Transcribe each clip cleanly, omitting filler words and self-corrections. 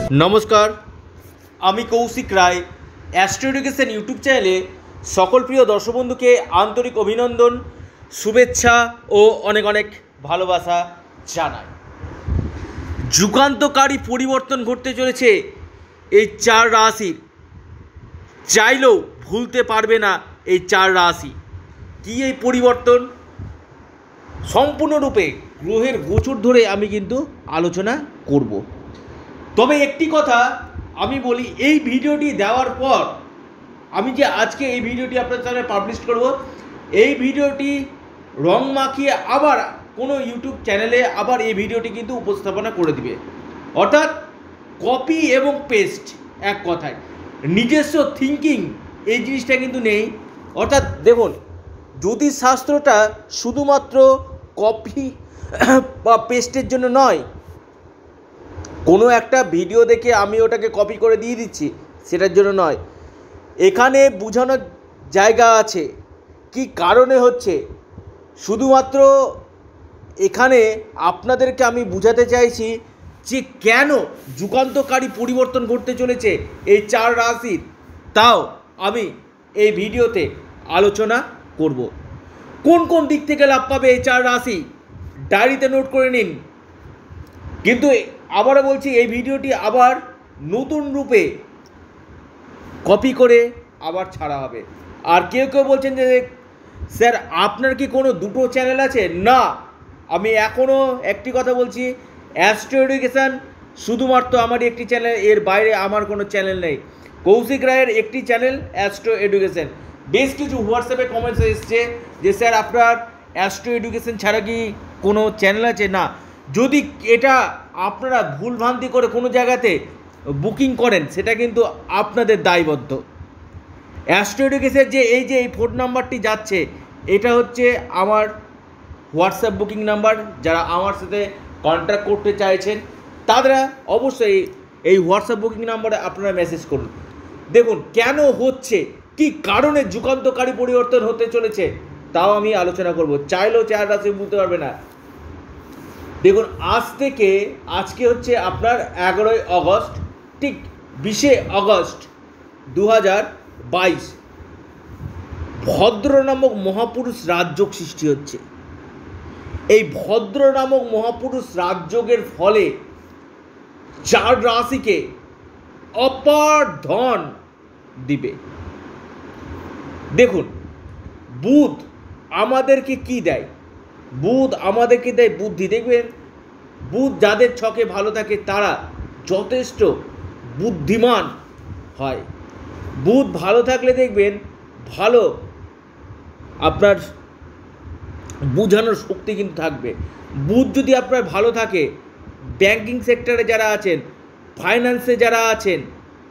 নমস্কার, আমি Koushik Roy. Astro education YouTube চ্যানেলে সকল প্রিয় দর্শক বন্ধুকে আন্তরিক অভিনন্দন, শুভেচ্ছা ও অনেক অনেক ভালোবাসা জানাই। যুগান্তকারী পরিবর্তন ঘটতে চলেছে এই চার রাশির। চাইলেও ভুলতে পারবে না এই চার রাশি। কী এই পরিবর্তন? সম্পূর্ণরূপে গ্রহের গোচর ধরে আমি কিন্তু আলোচনা করব। তবে একটি কথা আমি বলি, এই ভিডিওটি দেওয়ার পর আমি যে আজকে এই ভিডিওটি আপনার সামনে পাবলিশ করব, এই ভিডিওটি রং মাখিয়ে আবার কোনো ইউটিউব চ্যানেলে আবার এই ভিডিওটি কিন্তু উপস্থাপনা করে দিবে। অর্থাৎ কপি এবং পেস্ট, এক কথায় নিজস্ব থিঙ্কিং এই জিনিসটা কিন্তু নেই। অর্থাৎ দেখুন, জ্যোতিষশাস্ত্রটা শুধুমাত্র কপি বা পেস্টের জন্য নয়। কোনো একটা ভিডিও দেখে আমি ওটাকে কপি করে দিয়ে দিচ্ছি সেটার জন্য নয়। এখানে বোঝানোর জায়গা আছে কি কারণে হচ্ছে। শুধুমাত্র এখানে আপনাদেরকে আমি বোঝাতে চাইছি যে কেন যুগান্তকারী পরিবর্তন ঘটতে চলেছে এই চার রাশির, তাও আমি এই ভিডিওতে আলোচনা করব। কোন কোন দিক থেকে লাভ পাবে এই চার রাশি, ডায়েরিতে নোট করে নিন। কিন্তু আবারও বলছি, এই ভিডিওটি আবার নতুন রূপে কপি করে আবার ছাড়া হবে। আর কেউ কেউ বলছেন যে স্যার আপনার কি কোনো দুটো চ্যানেল আছে? না, আমি এখনও একটি কথা বলছি, অ্যাস্ট্রো এডুকেশান শুধুমাত্র আমারই একটি চ্যানেল, এর বাইরে আমার কোনো চ্যানেল নেই। কৌশিক রায়ের একটি চ্যানেল অ্যাস্ট্রো এডুকেশান। বেশ কিছু হোয়াটসঅ্যাপে কমেন্টস এসছে যে স্যার আপনার অ্যাস্ট্রো এডুকেশান ছাড়া কি কোনো চ্যানেল আছে? না, যদি এটা আপনারা ভুলভ্রান্তি করে কোনো জায়গাতে বুকিং করেন সেটা কিন্তু আপনাদের দায়বদ্ধ। অ্যাস্ট্রো এডুকেশন যে এই ফোন নাম্বারটি যাচ্ছে, এটা হচ্ছে আমার হোয়াটসঅ্যাপ বুকিং নাম্বার। যারা আমার সাথে কন্ট্যাক্ট করতে চাইছেন তারা অবশ্যই এই হোয়াটসঅ্যাপ বুকিং নাম্বারে আপনারা মেসেজ করুন। দেখুন কেন হচ্ছে, কি কারণে যুগান্তকারী পরিবর্তন হতে চলেছে তাও আমি আলোচনা করব। চাইলেও চার রাশি বুঝতে পারবে না। দেখুন, আজকে হচ্ছে আপনার 11ই আগস্ট, ঠিক 20শে আগস্ট 2022 ভদ্র নামক মহাপুরুষ রাজযোগ সৃষ্টি হচ্ছে। এই ভদ্র নামক মহাপুরুষ রাজযোগের ফলে চার রাশিকে অপার ধন দিবে। দেখুন, বুধ আমাদেরকে কি দেয়? বুধ আমাদেরকে দেয় বুদ্ধি। দেখবেন, বুধ যাদের ছকে ভালো থাকে তারা যথেষ্ট বুদ্ধিমান হয়। বুধ ভালো থাকলে দেখবেন ভালো আপনার বোঝানোর শক্তি কিন্তু থাকবে। বুধ যদি আপনার ভালো থাকে, ব্যাংকিং সেক্টরে যারা আছেন, ফাইন্যান্সে যারা আছেন,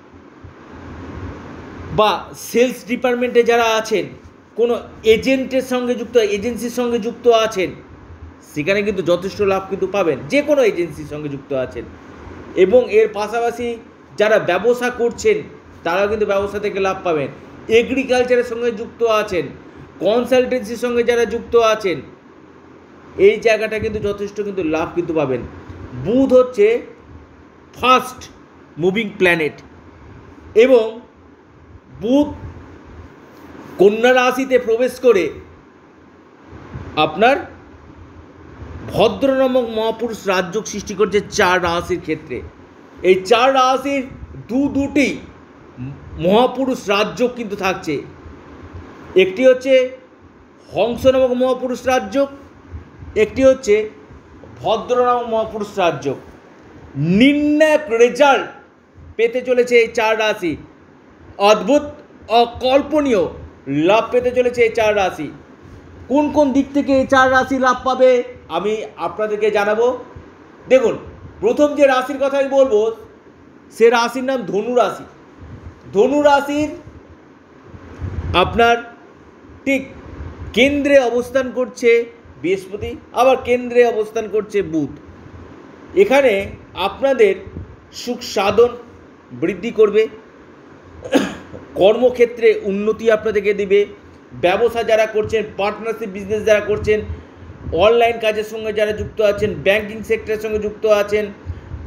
বা সেলস ডিপার্টমেন্টে যারা আছেন, কোনো এজেন্টের সঙ্গে যুক্ত, এজেন্সির সঙ্গে যুক্ত আছেন, সেখানে কিন্তু যথেষ্ট লাভ কিন্তু পাবেন। যে কোনো এজেন্সির সঙ্গে যুক্ত আছেন, এবং এর পাশাপাশি যারা ব্যবসা করছেন তারাও কিন্তু ব্যবসা থেকে লাভ পাবেন। এগ্রিকালচারের সঙ্গে যুক্ত আছেন, কনসালটেন্সির সঙ্গে যারা যুক্ত আছেন, এই জায়গাটা কিন্তু যথেষ্ট কিন্তু লাভ কিন্তু পাবেন। বুধ হচ্ছে ফার্স্ট মুভিং প্ল্যানেট, এবং বুধ কন্যা রাশিতে প্রবেশ করে আপনার ভদ্র নামক মহাপুরুষ রাজযোগ সৃষ্টি করছে চার রাশির ক্ষেত্রে। এই চার রাশির দুটি মহাপুরুষ রাজযোগ কিন্তু থাকছে। একটি হচ্ছে হংস নামক মহাপুরুষ রাজযোগ, একটি হচ্ছে ভদ্র নামক মহাপুরুষ রাজযোগ। নির্ণায়ক রেজাল্ট পেতে চলেছে এই চার রাশি। অদ্ভুত অকল্পনীয় লাভ পেতে চলেছে এই চার রাশি। কোন কোন দিক থেকে এই চার রাশি লাভ পাবে আমি আপনাদেরকে জানাবো। দেখুন, প্রথম যে রাশির কথা আমি বলবো সে রাশির নাম ধনু রাশি। ধনু রাশির আপনার ঠিক কেন্দ্রে অবস্থান করছে বৃহস্পতি, আবার কেন্দ্রে অবস্থান করছে বুধ। এখানে আপনাদের সুখ সাধন বৃদ্ধি করবে, কর্মক্ষেত্রে উন্নতি আপনাদেরকে দেবে। ব্যবসা যারা করছেন, পার্টনারশিপ বিজনেস যারা করছেন, অনলাইন কাজের সঙ্গে যারা যুক্ত আছেন, ব্যাংকিং সেক্টরের সঙ্গে যুক্ত আছেন,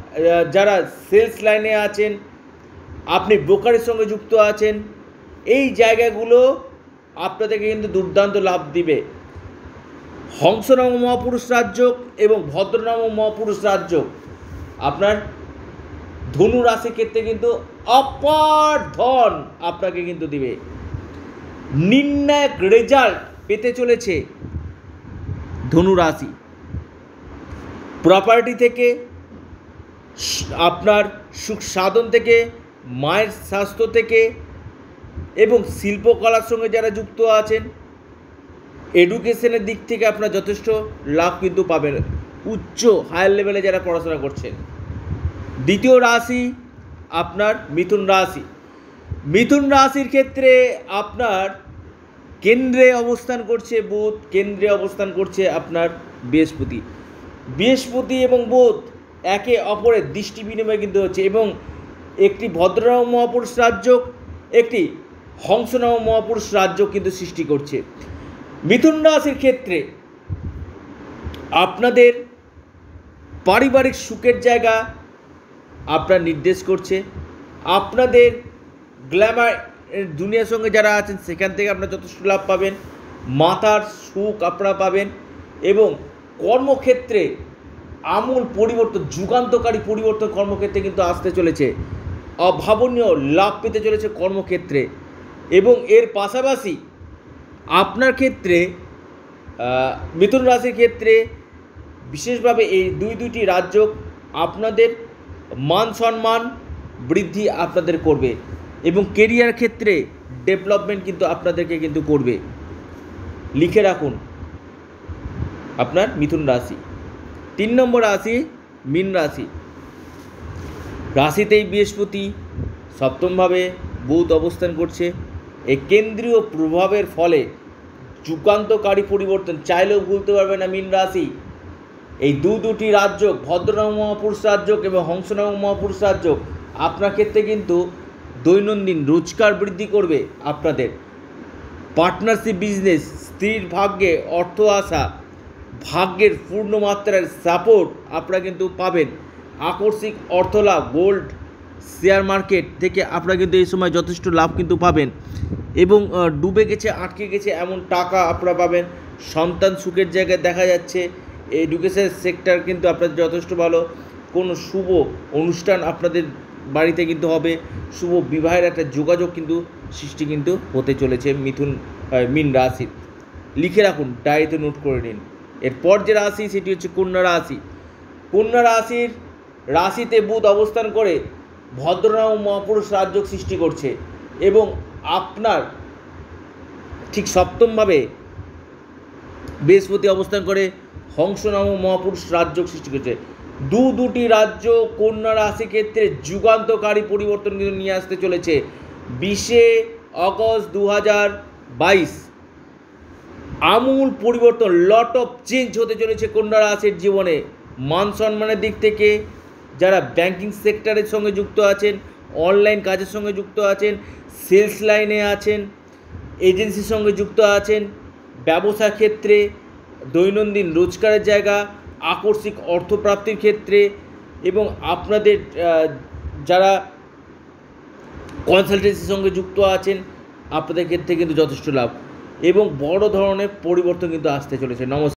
যারা সেলস লাইনে আছেন, আপনি ব্রোকারের সঙ্গে যুক্ত আছেন, এই জায়গাগুলো আপনাদেরকে কিন্তু দুর্দান্ত লাভ দিবে। হংসনাম মহাপুরুষ রাজযোগ এবং ভদ্রনাম মহাপুরুষ রাজযোগ আপনার ধনু রাশির ক্ষেত্রে কিন্তু অপার ধন আপনাকে কিন্তু দিবে। নির্ণায়ক রেজাল্ট পেতে চলেছে ধনু রাশি। প্রপার্টি থেকে, আপনার সুখ সাধন থেকে, মায়ের স্বাস্থ্য থেকে এবং শিল্পকলার সঙ্গে যারা যুক্ত আছেন, এডুকেশনের দিক থেকে আপনার যথেষ্ট লাভ কিন্তু পাবেন, উচ্চ হায়ার লেভেলে যারা পড়াশোনা করছেন। দ্বিতীয় রাশি আপনার মিথুন রাশি। মিথুন রাশির ক্ষেত্রে আপনার কেন্দ্রে অবস্থান করছে বুধ, কেন্দ্রে অবস্থান করছে আপনার বৃহস্পতি। বৃহস্পতি এবং বুধ একে অপরের দৃষ্টি বিনিময় কিন্তু হচ্ছে এবং একটি ভদ্রনাম মহাপুরুষ রাজযোগ, একটি হংসনাম মহাপুরুষ রাজযোগ কিন্তু সৃষ্টি করছে। মিথুন রাশির ক্ষেত্রে আপনাদের পারিবারিক সুখের জায়গা আপনার নির্দেশ করছে। আপনাদের গ্ল্যামার দুনিয়ার সঙ্গে যারা আছেন সেখান থেকে আপনারা যথেষ্ট লাভ পাবেন, মাথার সুখ আপনারা পাবেন এবং কর্মক্ষেত্রে আমূল পরিবর্তন, যুগান্তকারী পরিবর্তন কর্মক্ষেত্রে কিন্তু আসতে চলেছে। অভাবনীয় লাভ পেতে চলেছে কর্মক্ষেত্রে এবং এর পাশাপাশি আপনার ক্ষেত্রে মিথুন রাশির ক্ষেত্রে বিশেষভাবে এই দুইটি রাজযোগ আপনাদের মান সম্মান বৃদ্ধি আপনাদের করবে এবং কেরিয়ার ক্ষেত্রে ডেভেলপমেন্ট কিন্তু আপনাদেরকে কিন্তু করবে। লিখে রাখুন আপনার মিথুন রাশি। 3 নম্বর রাশি মীন রাশি। রাশিতেই বৃহস্পতি, সপ্তমভাবে বুধ অবস্থান করছে। এই কেন্দ্রীয় প্রভাবের ফলে যুগান্তকারী পরিবর্তন চাইলেও ভুলতে পারবে না মীন রাশি। এই দুটি রাজযোগ, ভদ্রনাম মহাপুরুষ রাজযোগ এবং হংসনাম মহাপুরুষ রাজযোগ আপনার ক্ষেত্রে কিন্তু দৈনন্দিন রোজগার বৃদ্ধি করবে। আপনাদের পার্টনারশিপ বিজনেস, স্ত্রীর ভাগ্যে অর্থ আসা, ভাগ্যের পূর্ণ মাত্রার সাপোর্ট আপনারা কিন্তু পাবেন। আকস্মিক অর্থলাভ, গোল্ড, শেয়ার মার্কেট থেকে আপনারা কিন্তু এই সময় যথেষ্ট লাভ কিন্তু পাবেন এবং ডুবে গেছে, আটকে গেছে এমন টাকা আপনারা পাবেন। সন্তান সুখের জায়গায় দেখা যাচ্ছে। এডুকেশন সেক্টর কিন্তু আপনাদের যথেষ্ট ভালো। কোনো শুভ অনুষ্ঠান আপনাদের বাড়িতে কিন্তু হবে, শুভ বিবাহের একটা যোগাযোগ কিন্তু সৃষ্টি কিন্তু হতে চলেছে মীন রাশির। লিখে রাখুন, ডায়েরিতে নোট করে নিন। এরপর যে রাশি সেটি হচ্ছে কন্যা রাশি। কন্যা রাশির রাশিতে বুধ অবস্থান করে ভদ্রনাম মহাপুরুষ রাজযোগ সৃষ্টি করছে এবং আপনার ঠিক সপ্তমভাবে বৃহস্পতি অবস্থান করে হংসনাম মহাপুরুষ রাজযোগ সৃষ্টি করছে। দুটি রাজ্য কন্যা রাশি ক্ষেত্রে যুগান্তকারী পরিবর্তন কিন্তু নিয়ে আসতে চলেছে। 20 অগস্ট 2022 আমূল পরিবর্তন, লট অফ চেঞ্জ হতে চলেছে কন্যা রাশির জীবনে। মান সম্মানের দিক থেকে যারা ব্যাংকিং সেক্টরের সঙ্গে যুক্ত আছেন, অনলাইন কাজের সঙ্গে যুক্ত আছেন, সেলস লাইনে আছেন, এজেন্সির সঙ্গে যুক্ত আছেন, ব্যবসা ক্ষেত্রে, দৈনন্দিন রোজগারের জায়গা, আকস্মিক অর্থপ্রাপ্তির ক্ষেত্রে এবং আপনাদের যারা কনসালটেন্সির সঙ্গে যুক্ত আছেন আপনাদের ক্ষেত্রে কিন্তু যথেষ্ট লাভ এবং বড় ধরনের পরিবর্তন কিন্তু আসতে চলেছে। নমস্কার।